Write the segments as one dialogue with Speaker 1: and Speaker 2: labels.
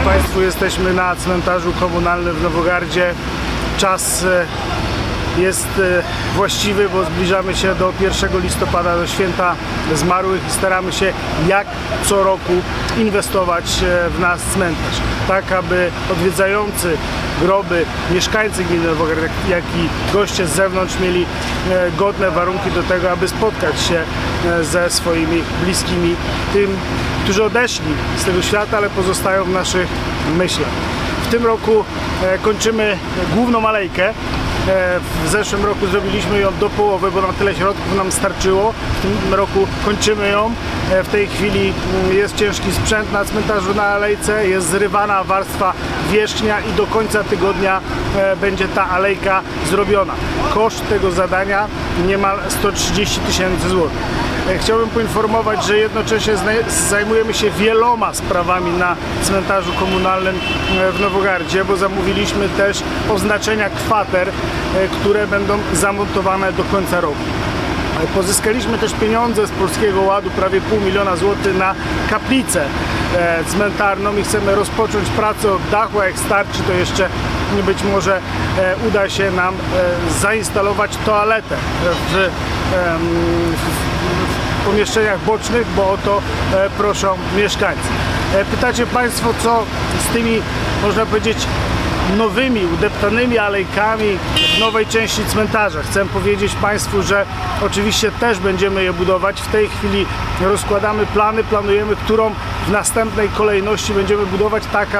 Speaker 1: Państwu, jesteśmy na cmentarzu komunalnym w Nowogardzie. Czas jest właściwy, bo zbliżamy się do 1 listopada, do święta zmarłych i staramy się jak co roku inwestować w nasz cmentarz, tak aby odwiedzający groby mieszkańcy gminy Nowogard, jak i goście z zewnątrz mieli godne warunki do tego, aby spotkać się ze swoimi bliskimi, tym, którzy odeszli z tego świata, ale pozostają w naszych myślach. W tym roku kończymy główną alejkę. W zeszłym roku zrobiliśmy ją do połowy, bo na tyle środków nam starczyło. W tym roku kończymy ją. W tej chwili jest ciężki sprzęt na cmentarzu na alejce, jest zrywana warstwa wierzchnia i do końca tygodnia będzie ta alejka zrobiona. Koszt tego zadania niemal 130 000 złotych. Chciałbym poinformować, że jednocześnie zajmujemy się wieloma sprawami na cmentarzu komunalnym w Nowogardzie, bo zamówiliśmy też oznaczenia kwater, które będą zamontowane do końca roku. Pozyskaliśmy też pieniądze z Polskiego Ładu, prawie 500 000 złotych na kaplicę cmentarną i chcemy rozpocząć pracę od dachu, a jak starczy, to jeszcze być może uda się nam zainstalować toaletę w pomieszczeniach bocznych, bo o to proszą mieszkańcy. Pytacie Państwo, co z tymi, można powiedzieć, nowymi, udeptanymi alejkami w nowej części cmentarza. Chcę powiedzieć Państwu, że oczywiście też będziemy je budować. W tej chwili rozkładamy plany, planujemy, którą w następnej kolejności będziemy budować,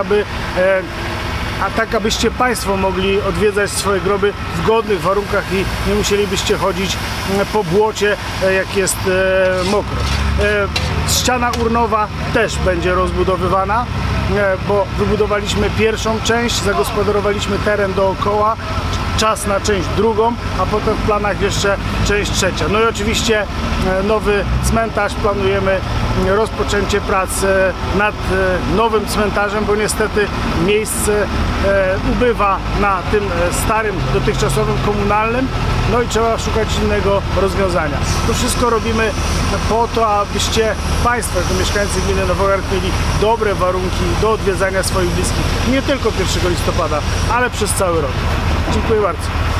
Speaker 1: tak abyście Państwo mogli odwiedzać swoje groby w godnych warunkach i nie musielibyście chodzić po błocie, jak jest mokro. Ściana urnowa też będzie rozbudowywana, bo wybudowaliśmy pierwszą część, zagospodarowaliśmy teren dookoła, czas na część drugą, a potem w planach jeszcze część trzecia. No i oczywiście nowy cmentarz, planujemy rozpoczęcie prac nad nowym cmentarzem, bo niestety miejsc ubywa na tym starym, dotychczasowym komunalnym, no i trzeba szukać innego rozwiązania. To wszystko robimy po to, abyście Państwo, jako mieszkańcy gminy Nowogard, mieli dobre warunki do odwiedzania swoich bliskich, nie tylko 1 listopada, ale przez cały rok. Dziękuję bardzo.